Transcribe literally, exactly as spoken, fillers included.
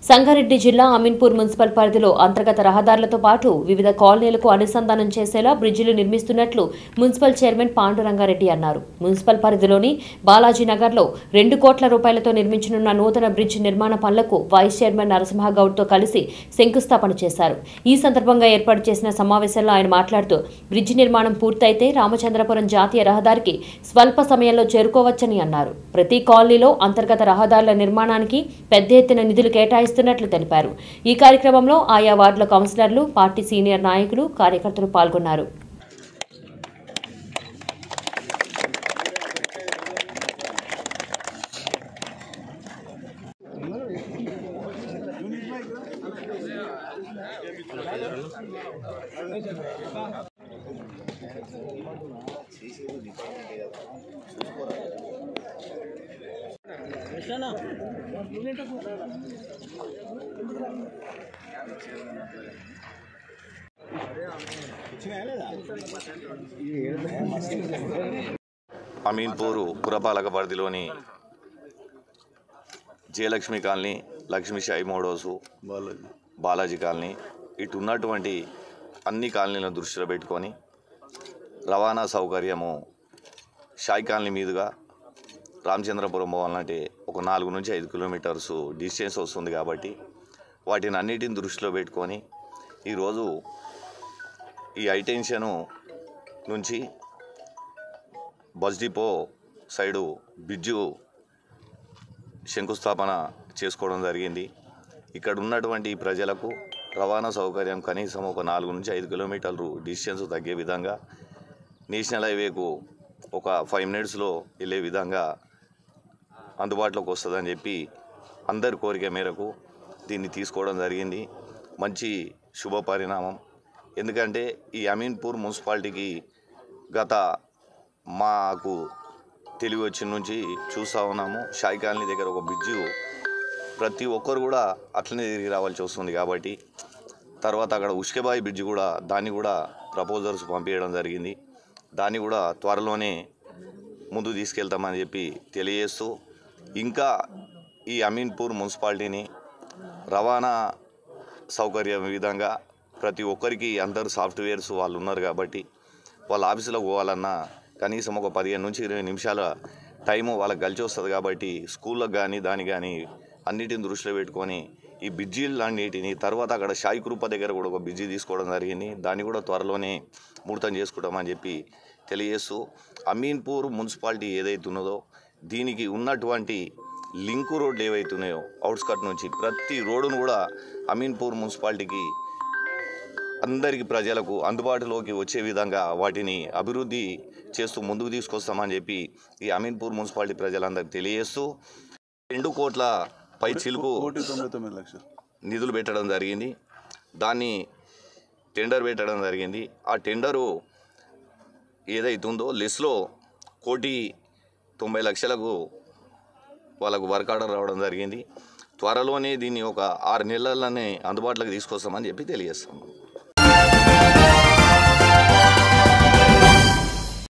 సంగారెడ్డి జిల్లా అమీన్పూర్ మున్సిపల్ పరిధిలో అంతర్గత రహదారులతో పాటు వివిధ కాలనీలకు అనుసంధానం చేసేలా బ్రిడ్జిలు నిర్మిస్తున్నట్లు మున్సిపల్ చైర్మన్ పాండురంగారెడ్డి అన్నారు. మున్సిపల్ పరిధిలోని బాలాజీనగర్లో రెండు కోట్ల రూపాయలతో నిర్మించనున్న నూతన బ్రిడ్జ్ నిర్మాణ పనులకు వైస్ చైర్మన్ నరసింహగౌడ్తో కలిసి శంకుస్థాపన చేశారు. ఈ సందర్భంగా ఏర్పాటు చేసిన సమావేశంలో ఆయన మాట్లాడుతూ బ్రిడ్జ్ నిర్మాణం పూర్తయితే రామచంద్రపురం జాతీయ రహదారికి స్వల్ప సమయంలో చేరుకోవచ్చని అన్నారు. ప్రతి కాలనీలో అంతర్గత రహదారుల నిర్మాణానికి పెద్ద ఎత్తున నిధులు కేటాయిస్తున్నారు తెలిపారు. ఈ కార్యక్రమంలో ఆయా వార్డుల కౌన్సిలర్లు, పార్టీ సీనియర్ నాయకులు, కార్యకర్తలు పాల్గొన్నారు. అమీన్పూర్ పురపాలక పరిధిలోని జయలక్ష్మి కాలనీ, లక్ష్మీ షాయి మోడోసు, బాలాజీ కాలనీ ఇటు ఉన్నటువంటి అన్ని కాలనీలను దృష్టిలో పెట్టుకొని రవాణా సౌకర్యము షాయి కాలనీ మీదుగా రామచంద్రపురం పోవాలంటే ఒక నాలుగు నుంచి ఐదు కిలోమీటర్స్ డిస్టెన్స్ వస్తుంది. కాబట్టి వాటిని అన్నిటిని దృష్టిలో పెట్టుకొని ఈరోజు ఈ హైటెన్షను నుంచి బస్ డిపో సైడు బ్రిడ్జు శంకుస్థాపన చేసుకోవడం జరిగింది. ఇక్కడ ఉన్నటువంటి ప్రజలకు రవాణా సౌకర్యం కనీసం ఒక నాలుగు నుంచి ఐదు కిలోమీటర్లు డిస్టెన్స్ తగ్గే విధంగా నేషనల్ హైవేకు ఒక ఫైవ్ మినిట్స్లో వెళ్ళే విధంగా అందుబాటులోకి వస్తుందని చెప్పి అందరి కోరిక మేరకు దీన్ని తీసుకోవడం జరిగింది. మంచి శుభ పరిణామం. ఎందుకంటే ఈ అమీన్పూర్ మున్సిపాలిటీకి గత మాకు తెలివి వచ్చిన నుంచి చూస్తూ ఉన్నాము, షాయి కాలనీ దగ్గర ఒక బ్రిడ్జి ప్రతి ఒక్కరు కూడా అట్లనే తిరిగి రావాల్సి వస్తుంది. కాబట్టి తర్వాత అక్కడ ఉష్కెబాయి బ్రిడ్జి కూడా దాన్ని కూడా ప్రపోజల్స్ పంపించడం జరిగింది. దాన్ని కూడా త్వరలోనే ముందు తీసుకెళ్తామని చెప్పి తెలియజేస్తూ ఇంకా ఈ అమీన్పూర్ మున్సిపాలిటీని రవాణా సౌకర్యం విధంగా ప్రతి ఒక్కరికి అందరు సాఫ్ట్వేర్స్ వాళ్ళు ఉన్నారు. కాబట్టి వాళ్ళ ఆఫీసులో పోవాలన్నా కనీసం ఒక పదిహేను నుంచి ఇరవై నిమిషాల టైము వాళ్ళకి కలిసి వస్తుంది. కాబట్టి స్కూళ్ళకు కానీ దాని కానీ అన్నిటిని దృష్టిలో పెట్టుకొని ఈ బ్రిడ్జీలు అన్నిటిని తర్వాత అక్కడ షాయి కృప దగ్గర కూడా ఒక బ్రిడ్జి తీసుకోవడం జరిగింది. దాన్ని కూడా త్వరలోనే ముహూర్తం చేసుకుంటామని చెప్పి తెలియజేస్తూ అమీన్పూర్ మున్సిపాలిటీ ఏదైతే ఉన్నదో దీనికి ఉన్నటువంటి లింకు రోడ్లు ఏవైతున్నాయో అవుట్స్కట్ నుంచి ప్రతి రోడ్డును కూడా అమీన్పూర్ మున్సిపాలిటీకి అందరికీ ప్రజలకు అందుబాటులోకి వచ్చే విధంగా వాటిని అభివృద్ధి చేస్తూ ముందుకు తీసుకొస్తామని చెప్పి ఈ అమీన్పూర్ మున్సిపాలిటీ ప్రజలందరికీ తెలియజేస్తూ రెండు కోట్ల పై చిలుకు నిధులు పెట్టడం జరిగింది. దాన్ని టెండర్ పెట్టడం జరిగింది. ఆ టెండరు ఏదైతుందో లిస్ట్లో కోటి తొంభై లక్షలకు వాళ్ళకు వర్క్ ఆర్డర్ రావడం జరిగింది. త్వరలోనే దీన్ని ఒక ఆరు నెలలనే అందుబాటులోకి తీసుకొస్తామని చెప్పి తెలియజేస్తాము.